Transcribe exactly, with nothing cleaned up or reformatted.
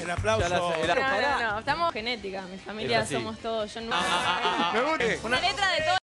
El aplauso. Ya la- el- No, no, no, estamos genética, mi familia Es así. somos todos. Yo no. Me gusta. Una letra de todo.